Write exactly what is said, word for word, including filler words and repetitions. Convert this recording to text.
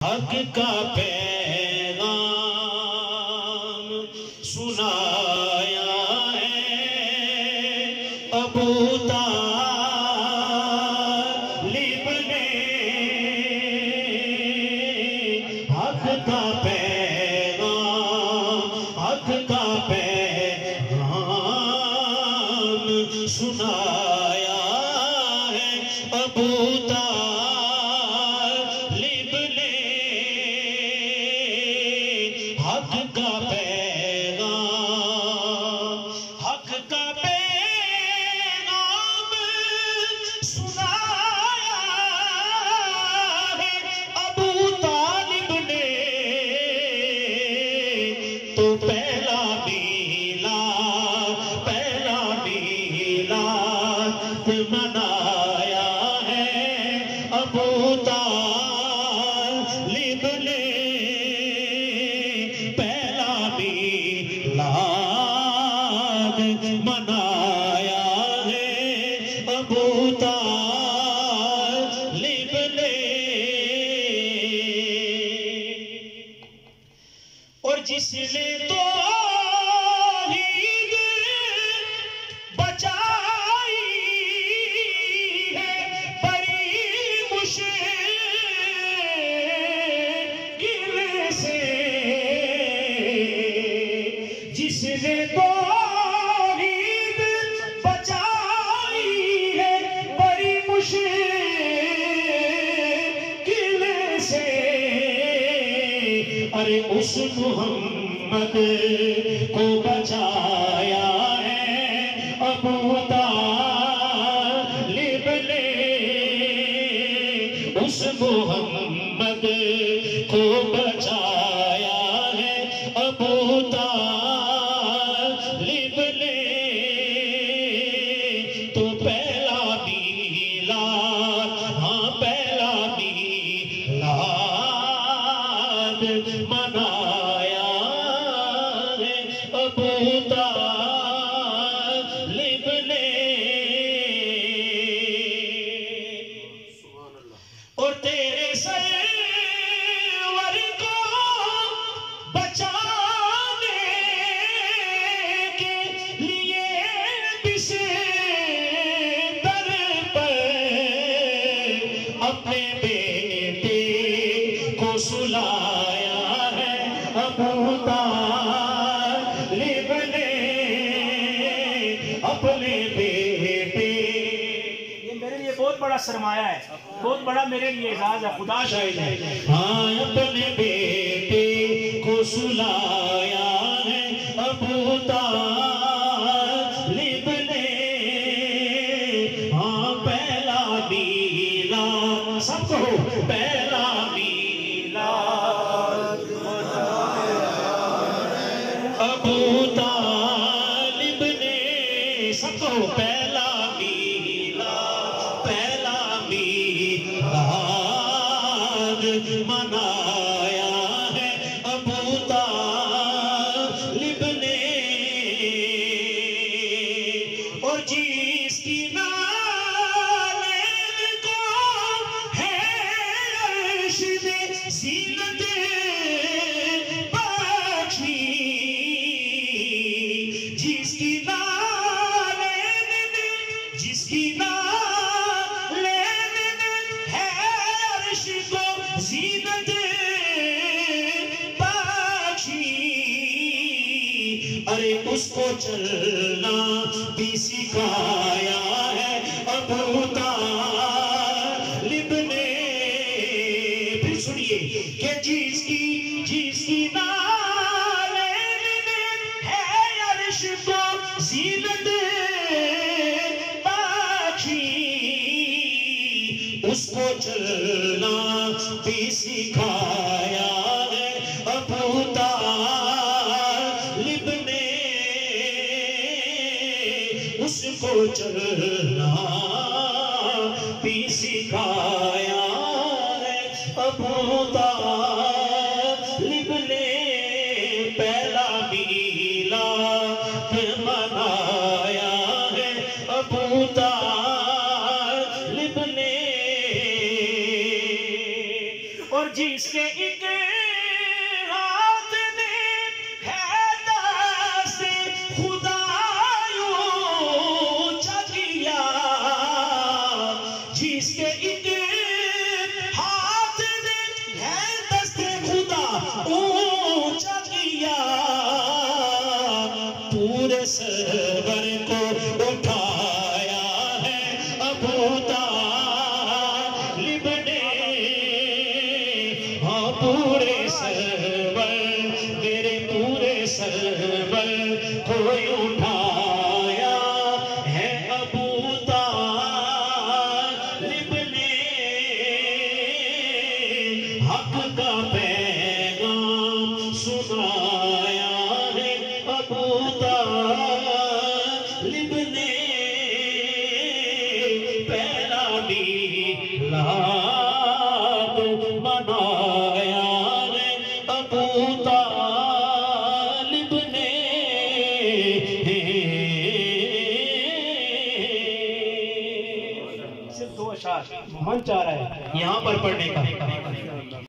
حق کا پیغام سنایا ہے ابو طالب نے حق کا پیغام حق کا پیغام سنایا ہے ابو طالب نے حق کا پیغام حق کا پیغام سنایا ہے ابو طالب نے تو پہلا میلاد پہلا میلاد منایا ہے ابو طالب نے پہلا میلاد منایا ہے ابو طالب نے اور جس نے توحید بچائی ہے بڑی مشکل سے جس نے توحید بچائی ہے بڑی مشکل سے ارے اس محمد کو بچایا ہے ابو طالب نے اس محمد کو بچایا ہے ابو طالب نے تو پہلا میلاد ہاں پہلا میلاد منایا ہے ابو طالب نے اور تیرے سرور کو بچانے کے لیے بستر پر اپنے بیٹے کو سلایا ہے ابو طالب نے اپنے بیٹے یہ میرے لیے بہت بڑا سرمایہ ہے بہت بڑا میرے لیے اعزاز ہے خدا شاہد ہے ہاں اپنے بیٹے کو سلایا ہے ابو طالب نے ہاں پہلا میلاد سب کہو پہلا میلاد ابو طالب نے سب کہو پہلا میلاد پہلا میلاد منایا ہے ابو طالب نے اور جس کی نالین کو ہے عرش نے زینت بخشی جس کی نالین نے جس کی نالین نے ہے عرش کو زینت بخشی ارے اس کو چلنا بھی سکھایا ہے ابو طالب نے پھر سنیے کہ جس کی جس کی نالین ہے عرش کو زینت بخشی اس کو چلنا بھی سکھایا ہے ابو طالب نے اس کو چلنا بھی سکھایا ہے ابو طالب نے پہلا میلاد منایا ہے ابو طالب نے اور جس کے ایک ہاتھ نے ہے دست خدا اونچا کیا، جس کے ایک ہاتھ نے ہے دست خدا اونچا کیا، پورے سرور کو اٹھایا ہے ابو طالب نے، ہاں پورے سرور میرے پورے سرور کو اٹھایا ہے ابو طالب نے، حق کا پیغام سنایا ہے ابو طالب نے، پہلا میلاد منایا ہے ابو طالب نے۔ صرف دو اشعار من چاہ رہا ہے یہاں پر پڑھنے کا